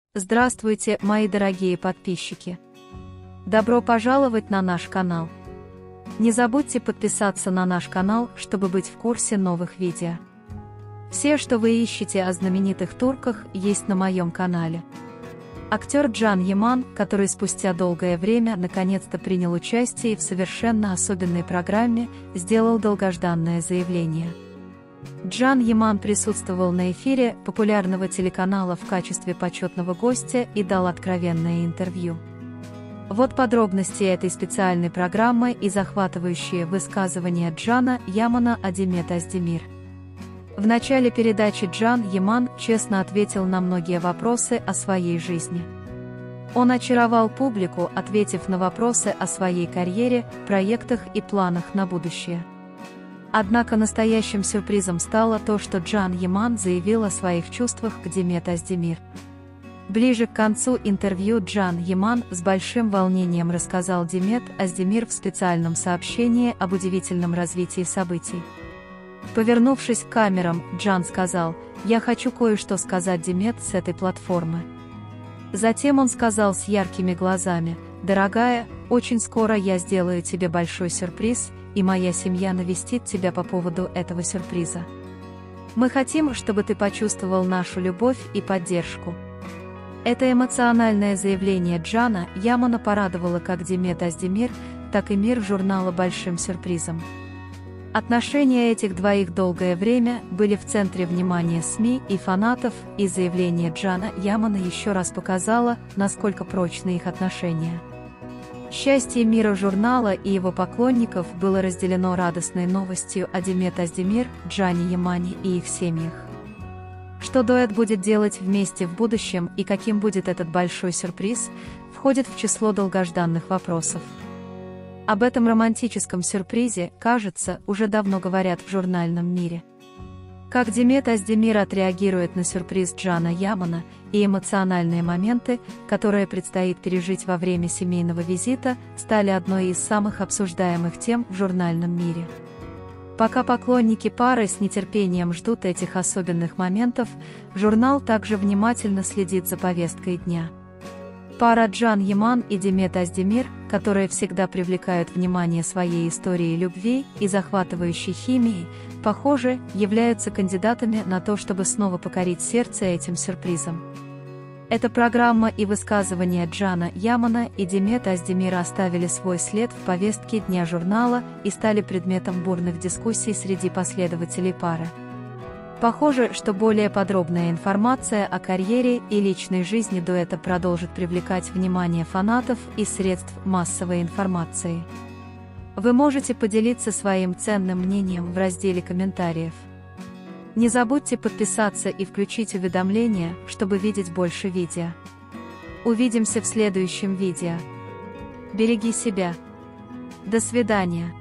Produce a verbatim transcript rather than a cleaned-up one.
Здравствуйте, мои дорогие подписчики! Добро пожаловать на наш канал! Не забудьте подписаться на наш канал, чтобы быть в курсе новых видео. Все, что вы ищете о знаменитых турках, есть на моем канале. Актер Can Yaman, который спустя долгое время наконец-то принял участие в совершенно особенной программе, сделал долгожданное заявление. Can Yaman присутствовал на эфире популярного телеканала в качестве почетного гостя и дал откровенное интервью. Вот подробности этой специальной программы и захватывающие высказывания Can Yaman о Demet Özdemir. В начале передачи Can Yaman честно ответил на многие вопросы о своей жизни. Он очаровал публику, ответив на вопросы о своей карьере, проектах и планах на будущее. Однако настоящим сюрпризом стало то, что Can Yaman заявил о своих чувствах к Demet Özdemir. Ближе к концу интервью Can Yaman с большим волнением рассказал Demet Özdemir в специальном сообщении об удивительном развитии событий. Повернувшись к камерам, Can сказал: «Я хочу кое-что сказать Demet с этой платформы». Затем он сказал с яркими глазами: «Дорогая, очень скоро я сделаю тебе большой сюрприз, и моя семья навестит тебя по поводу этого сюрприза. Мы хотим, чтобы ты почувствовал нашу любовь и поддержку». Это эмоциональное заявление Can Yaman порадовало как Demet Özdemir, так и мир журнала большим сюрпризом. Отношения этих двоих долгое время были в центре внимания СМИ и фанатов, и заявление Can Yaman еще раз показало, насколько прочны их отношения. Счастье мира журнала и его поклонников было разделено радостной новостью о Demet Özdemir, Can Yaman и их семьях. Что дуэт будет делать вместе в будущем и каким будет этот большой сюрприз, входит в число долгожданных вопросов. Об этом романтическом сюрпризе, кажется, уже давно говорят в журнальном мире. Как Demet Özdemir отреагирует на сюрприз Can Yaman и эмоциональные моменты, которые предстоит пережить во время семейного визита, стали одной из самых обсуждаемых тем в журнальном мире. Пока поклонники пары с нетерпением ждут этих особенных моментов, журнал также внимательно следит за повесткой дня. Пара Can Yaman и Demet Özdemir, которые всегда привлекают внимание своей историей любви и захватывающей химией, похоже, являются кандидатами на то, чтобы снова покорить сердце этим сюрпризом. Эта программа и высказывания Can Yaman и Demet Özdemir оставили свой след в повестке дня журнала и стали предметом бурных дискуссий среди последователей пары. Похоже, что более подробная информация о карьере и личной жизни дуэта продолжит привлекать внимание фанатов и средств массовой информации. Вы можете поделиться своим ценным мнением в разделе комментариев. Не забудьте подписаться и включить уведомления, чтобы видеть больше видео. Увидимся в следующем видео. Береги себя. До свидания.